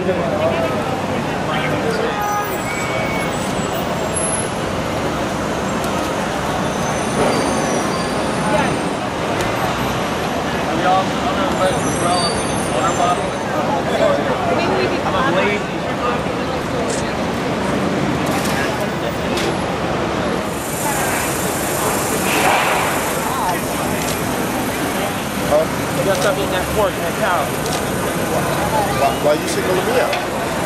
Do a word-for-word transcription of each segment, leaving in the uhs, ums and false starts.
You gotta stop eating that pork and that cow. Why, why are you singling me out?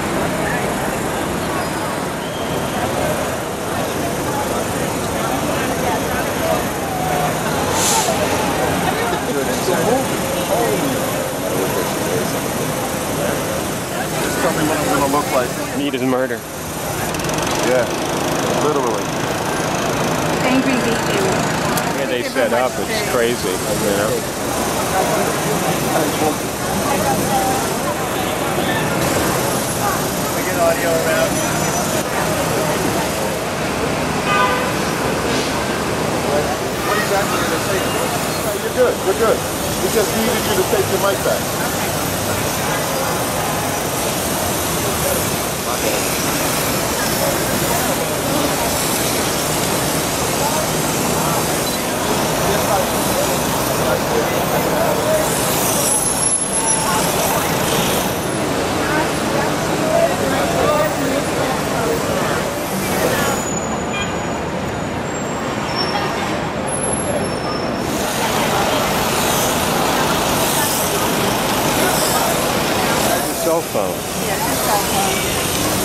Just tell me what I'm gonna look like. Meat is murder. Yeah, literally. Angry vegan. Yeah, they set up, it's crazy, you know. We get audio around. What exactly did they say? No, you're good, you're good. We just needed you to take your mic back. Cell phone. Yeah, it's a cell phone.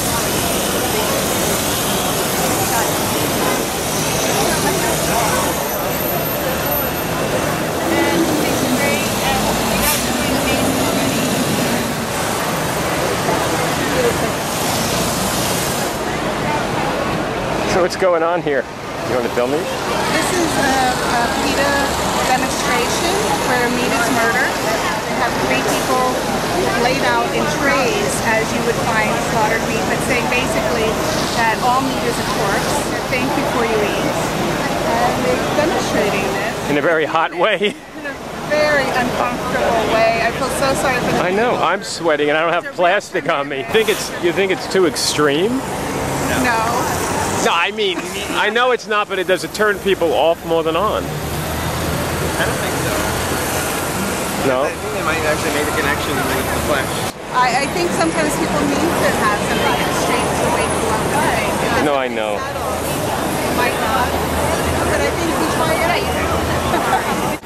So what's going on here? You want to tell me? This is a, a PETA demonstration where meat is murder. They have three people laid out in trays as you would find slaughtered meat, but saying basically that all meat is a corpse. Think before you eat. And they're demonstrating this. In a very hot way. In a very uncomfortable way. I feel so sorry for the I know, people. I'm sweating and I don't have plastic on me. Think it's, you think it's too extreme? No. No, I mean, I know it's not, but it does it turn people off more than on? I don't think so. No? I think they might actually make a connection with the flesh. I, I think sometimes people need to have something extreme to wake you up at night. No, I know. It might not. But I think if you try it, you do.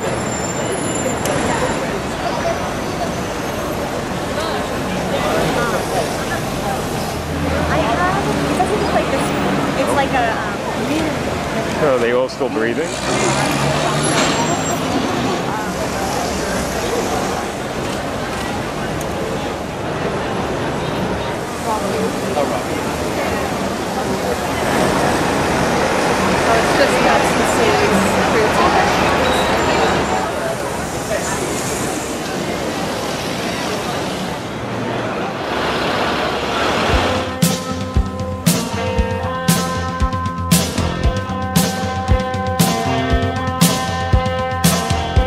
I have, it doesn't look like this. It's like a, um, Oh, are they all still breathing?